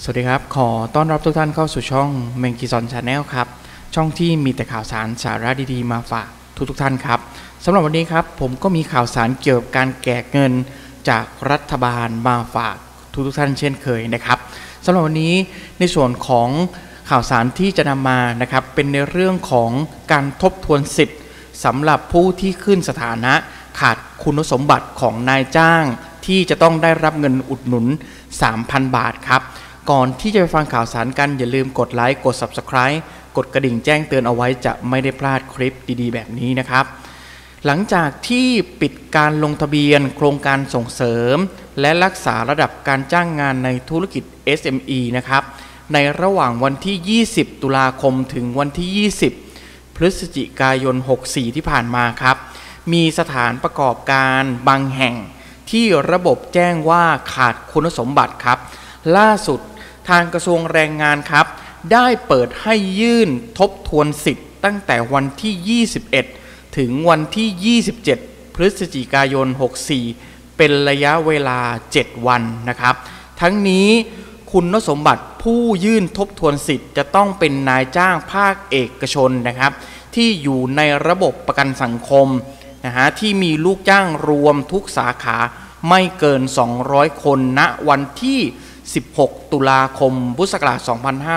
สวัสดีครับขอต้อนรับทุกท่านเข้าสู่ช่องเมงกีซอนชาแนลครับช่องที่มีแต่ข่าวสารสาระดีๆมาฝากทุกท่านครับสำหรับวันนี้ครับผมก็มีข่าวสารเกี่ยวกับการแจกเงินจากรัฐบาลมาฝากทุกท่านเช่นเคยนะครับสำหรับวันนี้ในส่วนของข่าวสารที่จะนำมานะครับเป็นในเรื่องของการทบทวนสิทธิ์สำหรับผู้ที่ขึ้นสถานะขาดคุณสมบัติของนายจ้างที่จะต้องได้รับเงินอุดหนุน 3,000 บาทครับก่อนที่จะไปฟังข่าวสารกันอย่าลืมกดไลค์กด Subscribe กดกระดิ่งแจ้งเตือนเอาไว้จะไม่ได้พลาดคลิปดีๆแบบนี้นะครับหลังจากที่ปิดการลงทะเบียนโครงการส่งเสริมและรักษาระดับการจ้างงานในธุรกิจ SME นะครับในระหว่างวันที่ 20 ตุลาคมถึงวันที่ 20 พฤศจิกายน 64 ที่ผ่านมาครับมีสถานประกอบการบางแห่งที่ระบบแจ้งว่าขาดคุณสมบัติครับล่าสุดทางกระทรวงแรงงานครับได้เปิดให้ยื่นทบทวนสิทธิ์ตั้งแต่วันที่ 21 ถึงวันที่ 27 พฤศจิกายน 64 เป็นระยะเวลา 7 วันนะครับทั้งนี้คุณสมบัติผู้ยื่นทบทวนสิทธิ์จะต้องเป็นนายจ้างภาคเอกชนนะครับที่อยู่ในระบบประกันสังคมที่มีลูกจ้างรวมทุกสาขาไม่เกิน 200 คนณวันที่ 16 ตุลาคม พุทธศักราช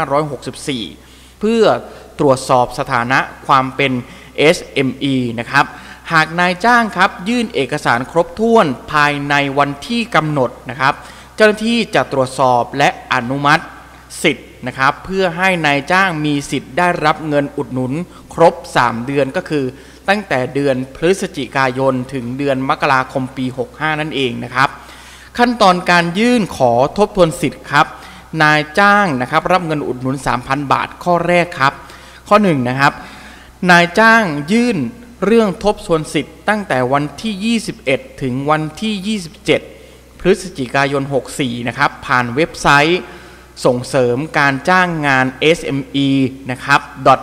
2564 เพื่อตรวจสอบสถานะความเป็น SME นะครับหากนายจ้างครับยื่นเอกสารครบถ้วนภายในวันที่กำหนดนะครับเจ้าหน้าที่จะตรวจสอบและอนุมัติสิทธิ์นะครับเพื่อให้นายจ้างมีสิทธิ์ได้รับเงินอุดหนุนครบ 3 เดือนก็คือตั้งแต่เดือนพฤศจิกายนถึงเดือนมกราคมปี 65 นั่นเองนะครับขั้นตอนการยื่นขอทบทวนสิทธิ์ครับนายจ้างนะครับรับเงินอุดหนุน 3,000 บาทข้อแรกครับข้อ1นะครับนายจ้างยื่นเรื่องทบทวนสิทธิ์ตั้งแต่วันที่ 21 ถึงวันที่ 27 พฤศจิกายน 64 นะครับผ่านเว็บไซต์ส่งเสริมการจ้างงาน SME นะครับ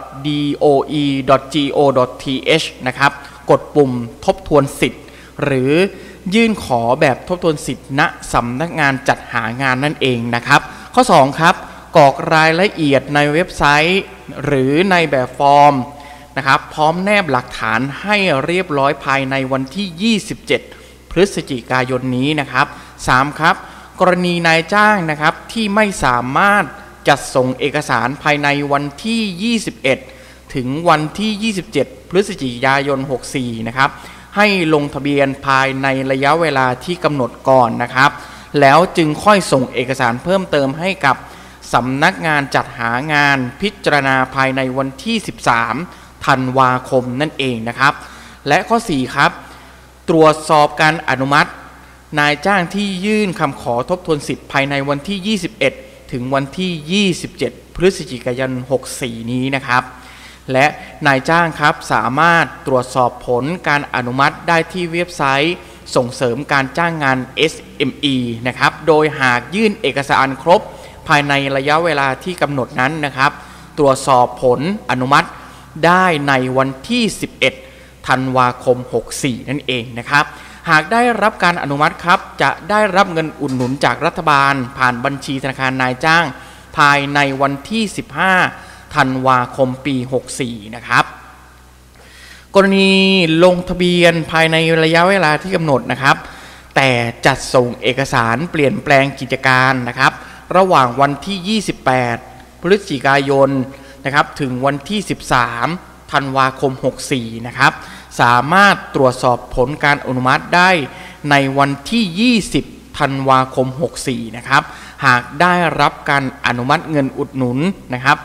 .doe.go.th นะครับกดปุ่มทบทวนสิทธิ์หรือยื่นขอแบบทบทวนสิทธิ์ณสำนักงานจัดหางานนั่นเองนะครับข้อ2ครับกรอกรายละเอียดในเว็บไซต์หรือในแบบฟอร์มนะครับพร้อมแนบหลักฐานให้เรียบร้อยภายในวันที่ 27 พฤศจิกายนนี้นะครับ3ครับกรณีนายจ้างนะครับที่ไม่สามารถจัดส่งเอกสารภายในวันที่ 21 ถึงวันที่ 27 พฤศจิกายน 64 นะครับให้ลงทะเบียนภายในระยะเวลาที่กำหนดก่อนนะครับแล้วจึงค่อยส่งเอกสารเพิ่มเติมให้กับสำนักงานจัดหางานพิจารณาภายในวันที่ 13 ธันวาคมนั่นเองนะครับและข้อ4ครับตรวจสอบการอนุมัตินายจ้างที่ยื่นคำขอทบทวนสิทธิ์ภายในวันที่ 21 ถึงวันที่ 27 พฤศจิกายน 64 นี้นะครับและนายจ้างครับสามารถตรวจสอบผลการอนุมัติได้ที่เว็บไซต์ส่งเสริมการจ้างงาน SME นะครับโดยหากยื่นเอกสารครบภายในระยะเวลาที่กำหนดนั้นนะครับตรวจสอบผลอนุมัติได้ในวันที่ 11 ธันวาคม 64 นั่นเองนะครับหากได้รับการอนุมัติครับจะได้รับเงินอุดหนุนจากรัฐบาลผ่านบัญชีธนาคารนายจ้างภายในวันที่ 15 ธันวาคมปี 64 นะครับกรณีลงทะเบียนภายในระยะเวลาที่กำหนดนะครับแต่จัดส่งเอกสารเปลี่ยนแปลงกิจการนะครับระหว่างวันที่ 28 พฤศจิกายนนะครับถึงวันที่ 13 ธันวาคม 64 นะครับสามารถตรวจสอบผลการอนุมัติได้ในวันที่ 20 ธันวาคม 64 นะครับหากได้รับการอนุมัติเงินอุดหนุนนะครับ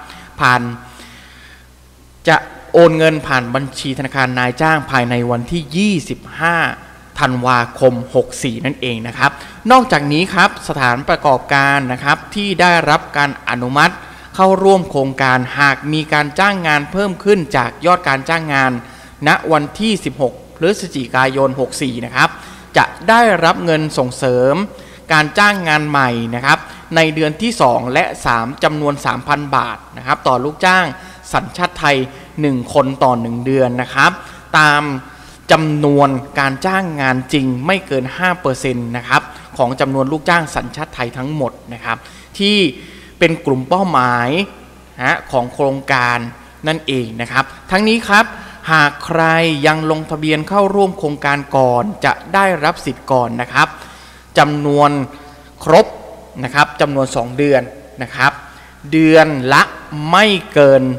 จะโอนเงินผ่านบัญชีธนาคารนายจ้างภายในวันที่ 25 ธันวาคม 64 นั่นเองนะครับนอกจากนี้ครับสถานประกอบการนะครับที่ได้รับการอนุมัติเข้าร่วมโครงการหากมีการจ้างงานเพิ่มขึ้นจากยอดการจ้างงานณวันที่ 16 พฤศจิกายน 64 นะครับจะได้รับเงินส่งเสริมการจ้างงานใหม่นะครับในเดือนที่ 2 และ 3 จำนวน 3,000 บาทนะครับต่อลูกจ้างสัญชาติไทย 1 คนต่อ 1 เดือนนะครับตามจำนวนการจ้างงานจริงไม่เกิน 5% นะครับของจำนวนลูกจ้างสัญชาติไทยทั้งหมดนะครับที่เป็นกลุ่มเป้าหมายของโครงการนั่นเองนะครับทั้งนี้ครับหากใครยังลงทะเบียนเข้าร่วมโครงการก่อนจะได้รับสิทธิ์ก่อนนะครับจำนวนครบนะครับจำนวน2เดือนนะครับเดือนละไม่เกิน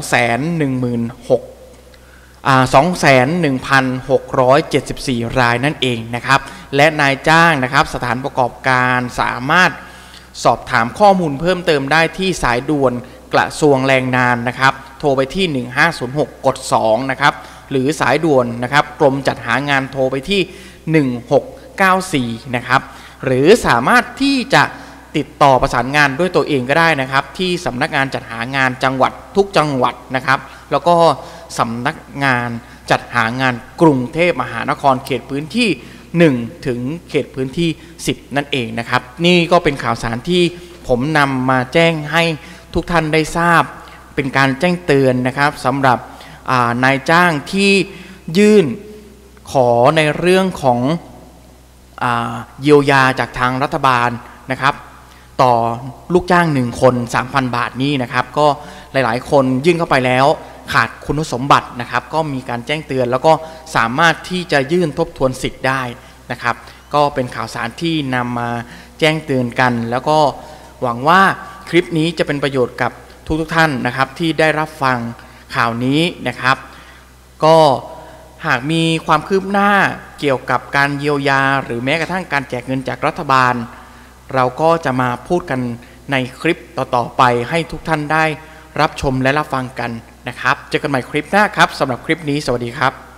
211,674 รายนั่นเองนะครับและนายจ้างนะครับสถานประกอบการสามารถสอบถามข้อมูลเพิ่มเติมได้ที่สายด่วนกระทรวงแรงงานนะครับโทรไปที่1506กด2นะครับหรือสายด่วนนะครับกรมจัดหางานโทรไปที่1694นะครับหรือสามารถที่จะติดต่อประสานงานด้วยตัวเองก็ได้นะครับที่สำนักงานจัดหางานจังหวัดทุกจังหวัดนะครับแล้วก็สำนักงานจัดหางานกรุงเทพมหานครเขตพื้นที่1ถึงเขตพื้นที่10นั่นเองนะครับนี่ก็เป็นข่าวสารที่ผมนำมาแจ้งให้ทุกท่านได้ทราบเป็นการแจ้งเตือนนะครับสำหรับนายจ้างที่ยื่นขอในเรื่องของเยียวยาจากทางรัฐบาลนะครับต่อลูกจ้าง1คน 3,000 บาทนี้นะครับก็หลายๆคนยื่นเข้าไปแล้วขาดคุณสมบัตินะครับก็มีการแจ้งเตือนแล้วก็สามารถที่จะยื่นทบทวนสิทธิ์ได้นะครับก็เป็นข่าวสารที่นำมาแจ้งเตือนกันแล้วก็หวังว่าคลิปนี้จะเป็นประโยชน์กับทุกท่านนะครับที่ได้รับฟังข่าวนี้นะครับก็หากมีความคืบหน้าเกี่ยวกับการเยียวยาหรือแม้กระทั่งการแจกเงินจากรัฐบาลเราก็จะมาพูดกันในคลิปต่อๆไปให้ทุกท่านได้รับชมและรับฟังกันนะครับเจอกันใหม่คลิปหน้าครับสำหรับคลิปนี้สวัสดีครับ